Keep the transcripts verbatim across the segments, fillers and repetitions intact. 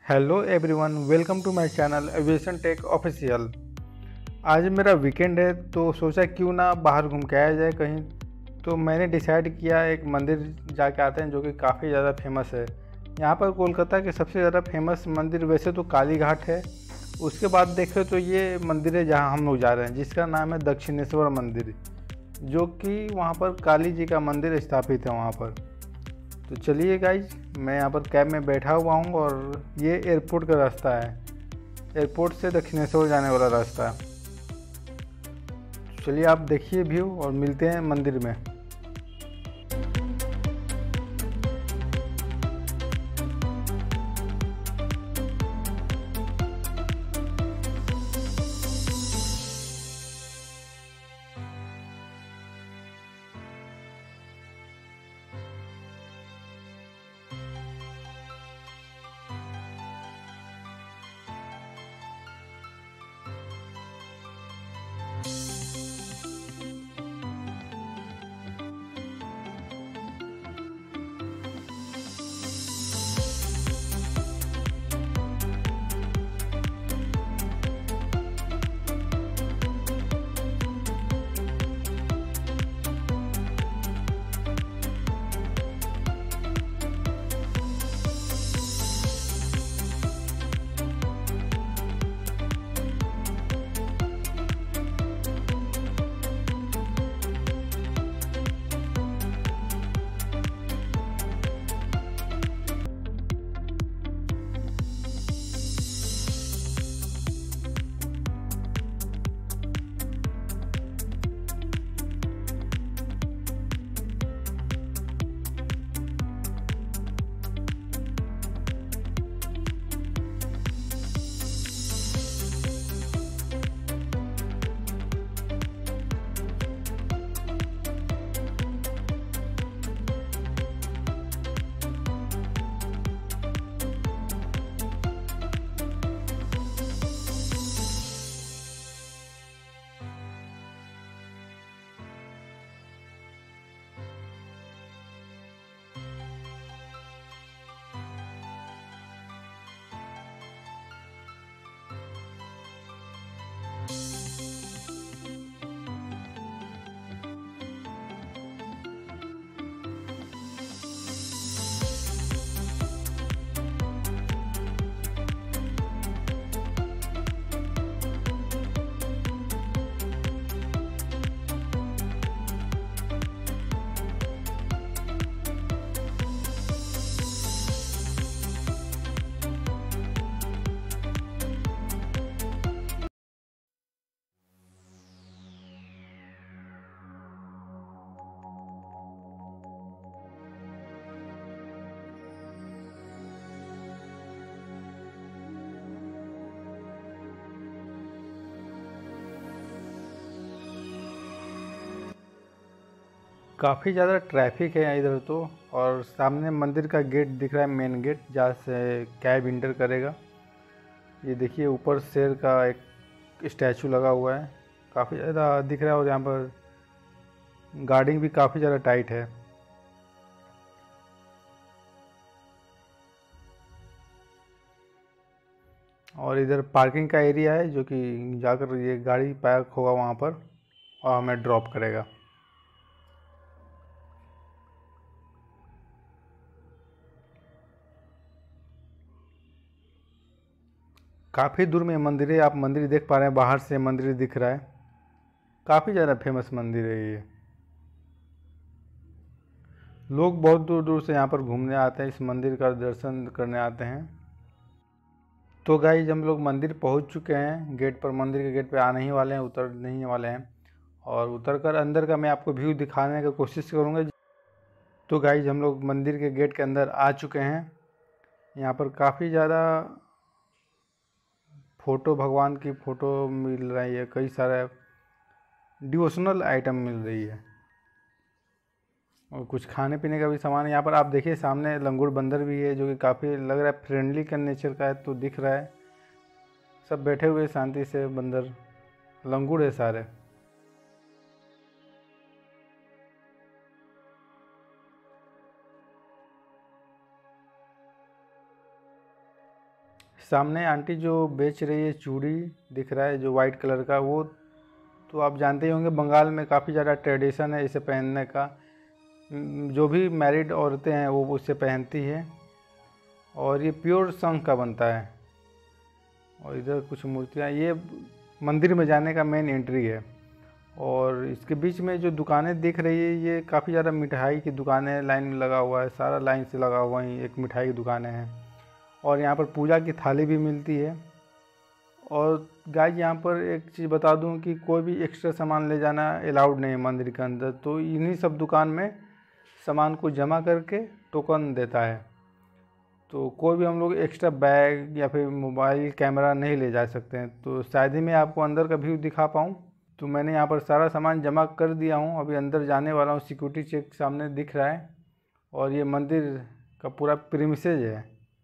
Hello everyone, welcome to my channel aviation tech official. आज मेरा weekend है तो सोचा क्यों ना बाहर घूम के आया जाए कहीं। तो मैंने डिसाइड किया एक मंदिर जाके आते हैं जो कि काफ़ी ज़्यादा फेमस है। यहाँ पर कोलकाता के सबसे ज़्यादा फेमस मंदिर वैसे तो काली घाट है। उसके बाद देखें तो ये मंदिर है जहाँ हम लोग जा रहे हैं, जिसका नाम है दक्षिणेश्वर मंदिर, जो कि वहाँ पर काली जी का मंदिर स्थापित है वहाँ पर। तो चलिए गाइज, मैं यहाँ पर कैब में बैठा हुआ हूँ और ये एयरपोर्ट का रास्ता है। एयरपोर्ट से दक्षिणेश्वर जाने वाला रास्ता है। चलिए आप देखिए व्यू और मिलते हैं मंदिर में। काफ़ी ज़्यादा ट्रैफिक है इधर तो। और सामने मंदिर का गेट दिख रहा है, मेन गेट जहाँ से कैब इंटर करेगा। ये देखिए ऊपर शेर का एक स्टैचू लगा हुआ है, काफ़ी ज़्यादा दिख रहा है। और यहाँ पर गार्डिंग भी काफ़ी ज़्यादा टाइट है। और इधर पार्किंग का एरिया है जो कि जाकर ये गाड़ी पार्क होगा वहाँ पर और हमें ड्रॉप करेगा। काफ़ी दूर में मंदिर है, आप मंदिर देख पा रहे हैं, बाहर से मंदिर दिख रहा है। काफ़ी ज़्यादा फेमस मंदिर है ये। लोग बहुत दूर दूर से यहाँ पर घूमने आते हैं, इस मंदिर का दर्शन करने आते हैं। तो गाइस हम लोग मंदिर पहुँच चुके हैं, गेट पर, मंदिर के गेट पे आने ही वाले हैं, उतरने ही वाले हैं। और उतर कर अंदर का मैं आपको व्यू दिखाने की कोशिश करूँगा। तो गाइस हम लोग मंदिर के गेट के अंदर आ चुके हैं। यहाँ पर काफ़ी ज़्यादा फ़ोटो, भगवान की फ़ोटो मिल रही है, कई सारे डिवोशनल आइटम मिल रही है और कुछ खाने पीने का भी सामान है। यहाँ पर आप देखिए सामने लंगूर बंदर भी है जो कि काफ़ी लग रहा है फ्रेंडली का नेचर का है, तो दिख रहा है सब बैठे हुए शांति से। बंदर लंगूर है सारे। सामने आंटी जो बेच रही है चूड़ी दिख रहा है जो वाइट कलर का, वो तो आप जानते ही होंगे बंगाल में काफ़ी ज़्यादा ट्रेडिशन है इसे पहनने का। जो भी मैरिड औरतें हैं वो उसे पहनती है और ये प्योर शंख का बनता है। और इधर कुछ मूर्तियाँ, ये मंदिर में जाने का मेन एंट्री है। और इसके बीच में जो दुकानें दिख रही है ये काफ़ी ज़्यादा मिठाई की दुकानें, लाइन में लगा हुआ है, सारा लाइन से लगा हुआ है, एक मिठाई की दुकानें हैं। और यहाँ पर पूजा की थाली भी मिलती है। और गाइस यहाँ पर एक चीज़ बता दूँ कि कोई भी एक्स्ट्रा सामान ले जाना अलाउड नहीं है मंदिर के अंदर, तो इन्हीं सब दुकान में सामान को जमा करके टोकन देता है। तो कोई भी हम लोग एक्स्ट्रा बैग या फिर मोबाइल कैमरा नहीं ले जा सकते हैं। तो शायद ही मैं आपको अंदर का व्यू दिखा पाऊँ, तो मैंने यहाँ पर सारा सामान जमा कर दिया हूँ। अभी अंदर जाने वाला हूँ, सिक्योरिटी चेक सामने दिख रहा है। और ये मंदिर का पूरा प्रीमिसेस है।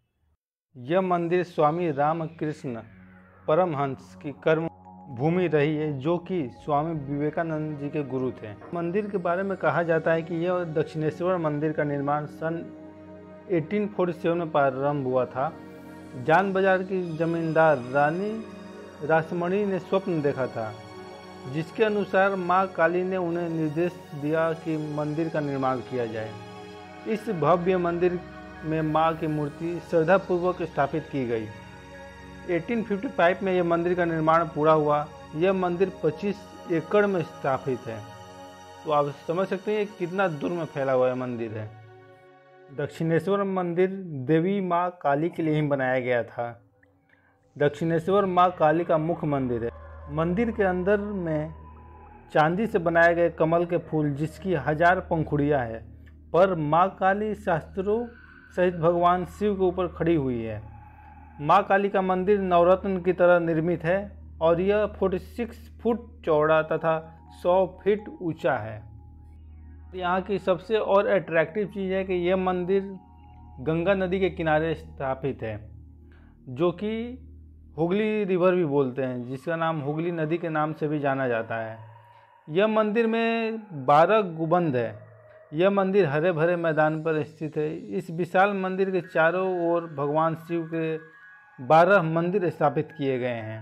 यह मंदिर स्वामी रामकृष्ण परमहंस की कर्म भूमि रही है, जो कि स्वामी विवेकानंद जी के गुरु थे। मंदिर के बारे में कहा जाता है कि यह दक्षिणेश्वर मंदिर का निर्माण सन अठारह सौ सैंतालीस में प्रारंभ हुआ था। जान बाजार की जमींदार रानी रासमणी ने स्वप्न देखा था, जिसके अनुसार मां काली ने उन्हें निर्देश दिया कि मंदिर का निर्माण किया जाए। इस भव्य मंदिर में मां की मूर्ति श्रद्धापूर्वक स्थापित की गई। अठारह सौ पचपन में यह मंदिर का निर्माण पूरा हुआ। यह मंदिर पच्चीस एकड़ में स्थापित है। तो आप समझ सकते हैं कितना दूर में फैला हुआ यह मंदिर है। दक्षिणेश्वर मंदिर देवी मां काली के लिए ही बनाया गया था। दक्षिणेश्वर मां काली का मुख्य मंदिर है। मंदिर के अंदर में चांदी से बनाए गए कमल के फूल, जिसकी हजार पंखुड़ियाँ हैं, पर मां काली शास्त्रों सहित भगवान शिव के ऊपर खड़ी हुई है। मां काली का मंदिर नवरत्न की तरह निर्मित है और यह छियालीस फुट चौड़ा तथा सौ फीट ऊंचा है। यहाँ की सबसे और अट्रैक्टिव चीज़ है कि यह मंदिर गंगा नदी के किनारे स्थापित है, जो कि हुगली रिवर भी बोलते हैं, जिसका नाम हुगली नदी के नाम से भी जाना जाता है। यह मंदिर में बारह गुंबद है। यह मंदिर हरे भरे मैदान पर स्थित है। इस विशाल मंदिर के चारों ओर भगवान शिव के बारह मंदिर स्थापित किए गए हैं।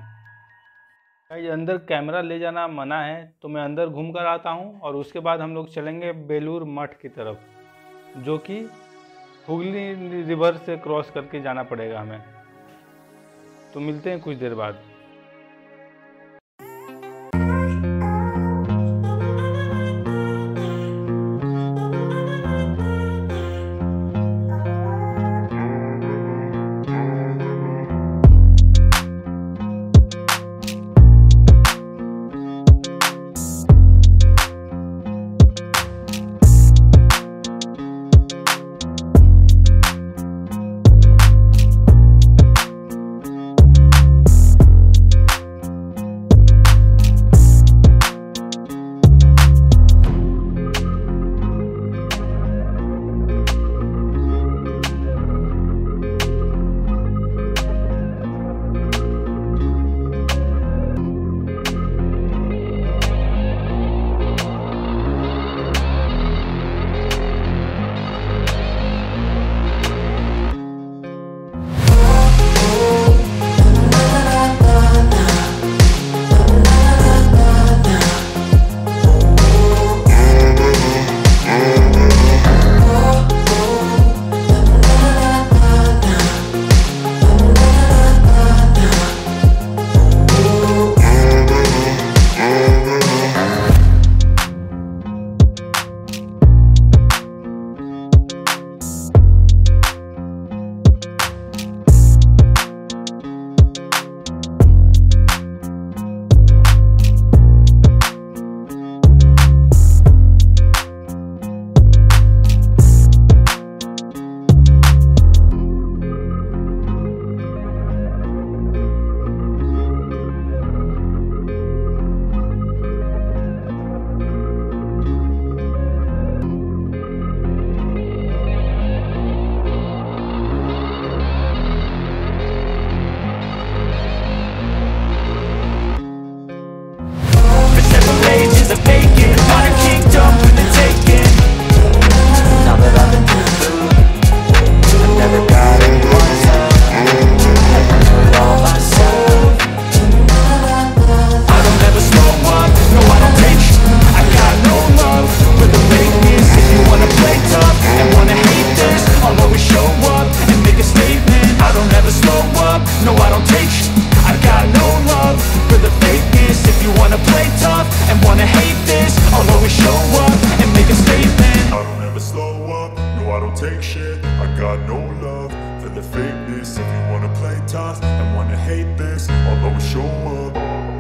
अंदर कैमरा ले जाना मना है, तो मैं अंदर घूम कर आता हूँ और उसके बाद हम लोग चलेंगे बेलूर मठ की तरफ, जो कि हुगली रिवर से क्रॉस करके जाना पड़ेगा हमें। तो मिलते हैं कुछ देर बाद। tough and wanna hate this, I'll always show up.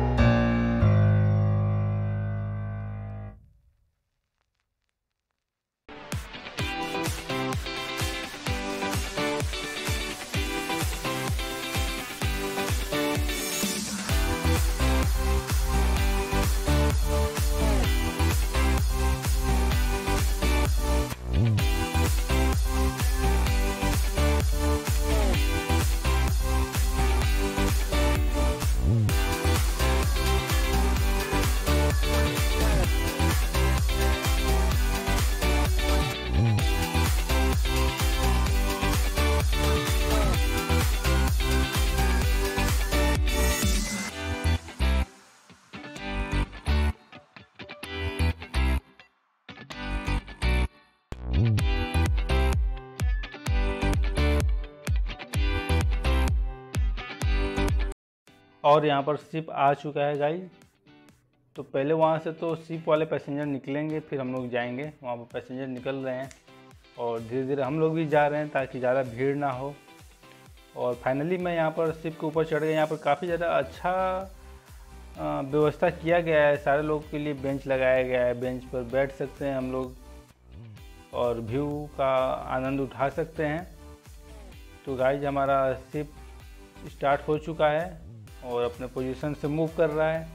और यहाँ पर शिप आ चुका है गाइस। तो पहले वहाँ से तो शिप वाले पैसेंजर निकलेंगे, फिर हम लोग जाएंगे। वहाँ पर पैसेंजर निकल रहे हैं और धीरे धीरे हम लोग भी जा रहे हैं ताकि ज़्यादा भीड़ ना हो। और फाइनली मैं यहाँ पर शिप के ऊपर चढ़ गया। यहाँ पर काफ़ी ज़्यादा अच्छा व्यवस्था किया गया है, सारे लोग के लिए बेंच लगाया गया है। बेंच पर बैठ सकते हैं हम लोग और व्यू का आनंद उठा सकते हैं। तो गाइस हमारा शिप स्टार्ट हो चुका है और अपने पोजीशन से मूव कर रहा है।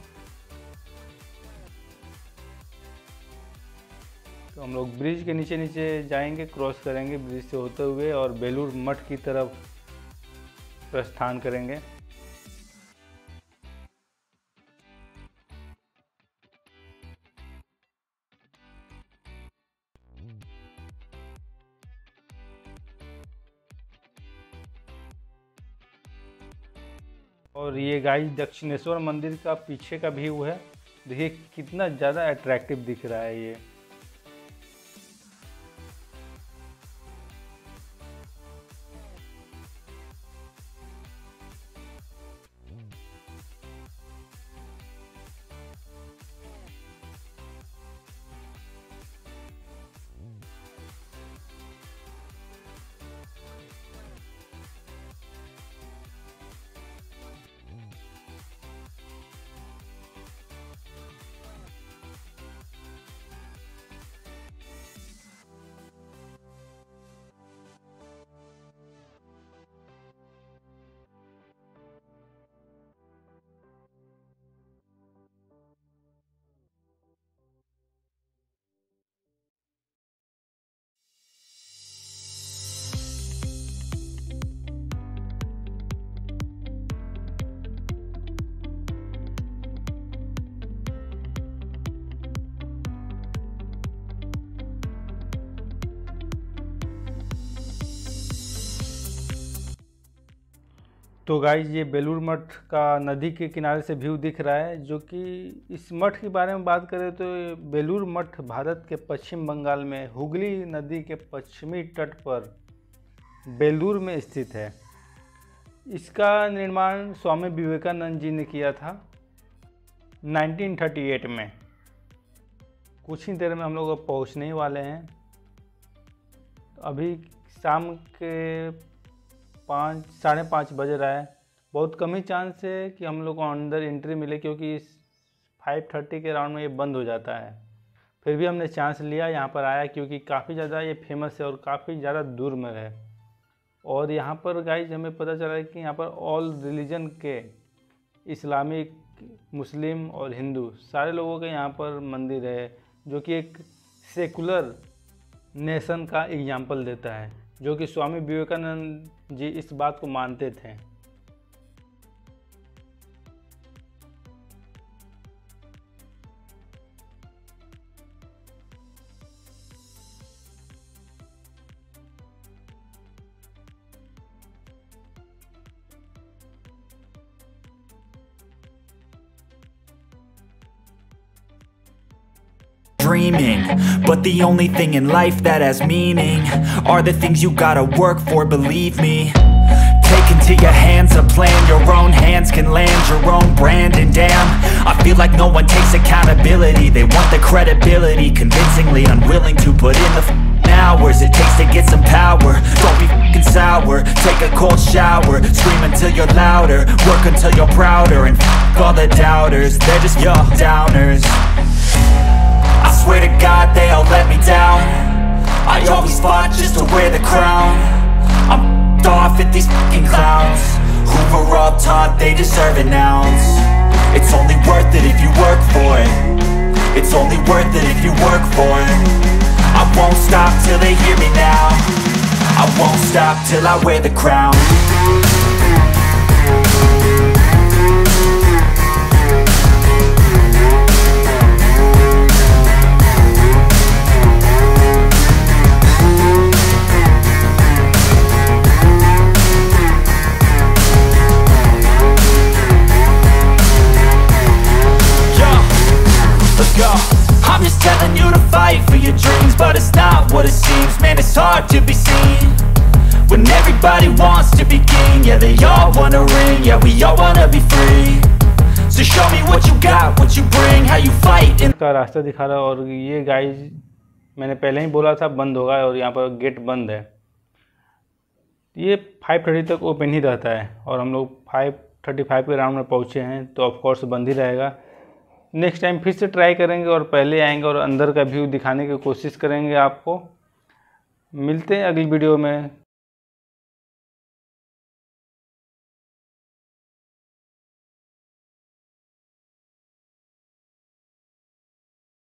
तो हम लोग ब्रिज के नीचे नीचे जाएंगे, क्रॉस करेंगे ब्रिज से होते हुए और बेलूर मठ की तरफ प्रस्थान करेंगे। और ये गाइस दक्षिणेश्वर मंदिर का पीछे का व्यू है। देखिए कितना ज़्यादा अट्रैक्टिव दिख रहा है ये। तो गाइस ये बेलूर मठ का नदी के किनारे से व्यू दिख रहा है। जो कि इस मठ के बारे में बात करें तो बेलूर मठ भारत के पश्चिम बंगाल में हुगली नदी के पश्चिमी तट पर बेलूर में स्थित है। इसका निर्माण स्वामी विवेकानंद जी ने किया था नाइनटीन थर्टी एट में। कुछ ही देर में हम लोग अब पहुँचने ही वाले हैं। अभी शाम के पाँच साढ़े पाँच बज रहा है। बहुत कम ही चांस है कि हम लोग को अंदर एंट्री मिले, क्योंकि इस फाइव थर्टी के राउंड में ये बंद हो जाता है। फिर भी हमने चांस लिया, यहाँ पर आया, क्योंकि काफ़ी ज़्यादा ये फेमस है और काफ़ी ज़्यादा दूर में है। और यहाँ पर गाइज हमें पता चला है कि यहाँ पर ऑल रिलीजन के, इस्लामिक, मुस्लिम और हिंदू सारे लोगों के यहाँ पर मंदिर है, जो कि एक सेकुलर नेशन का एग्जाम्पल देता है, जो कि स्वामी विवेकानंद जी इस बात को मानते थे। Dreaming, but the only thing in life that has meaning are the things you gotta work for, believe me. Take into your hands a plan, your own hands can land your own brand. And damn, I feel like no one takes accountability. They want the credibility, convincingly unwilling to put in the hours it takes to get some power. Don't be f***ing sour, take a cold shower. Scream until you're louder, work until you're prouder. And f*** all the doubters, they're just your downers. I swear to God they all let me down. I always fought just to wear the crown. I'm f***ed off at these f***ing clowns who were all taught they deserve an ounce. It's only worth it if you work for it. It's only worth it if you work for it. I won't stop till they hear me now. I won't stop till I wear the crown. I'm just telling you to fight for your dreams, but it's not what it seems. Man, it's hard to be seen when everybody wants to be king. Yeah, they all wanna ring, yeah, we all wanna be free. So show me what you got, what you bring, how you fight in... का रास्ता दिखा रहा है और ये guys मैंने पहले ही बोला था बंद होगा और यहाँ पर गेट बंद है। ये फाइव थर्टी तक ओपन ही रहता है और हम लोग फाइव थर्टी फाइव के राउंड में पहुँचे हैं तो ऑफ कोर्स बंद ही रहेगा। नेक्स्ट टाइम फिर से ट्राई करेंगे और पहले आएंगे और अंदर का व्यू दिखाने की कोशिश करेंगे आपको। मिलते हैं अगली वीडियो में।